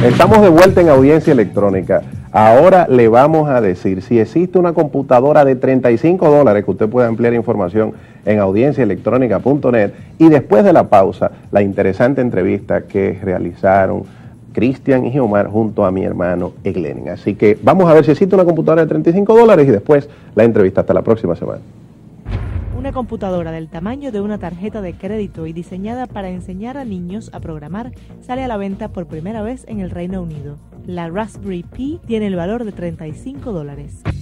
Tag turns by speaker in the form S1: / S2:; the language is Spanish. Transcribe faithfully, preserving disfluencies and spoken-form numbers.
S1: Estamos de vuelta en Audiencia Electrónica. Ahora le vamos a decir si existe una computadora de treinta y cinco dólares que usted puede ampliar información en audiencia electrónica punto net, y después de la pausa, la interesante entrevista que realizaron Cristian y Geomar junto a mi hermano Eglenin. Así que vamos a ver si existe una computadora de treinta y cinco dólares y después la entrevista. Hasta la próxima semana.
S2: Una computadora del tamaño de una tarjeta de crédito y diseñada para enseñar a niños a programar sale a la venta por primera vez en el Reino Unido. La Raspberry Pi tiene el valor de treinta y cinco dólares.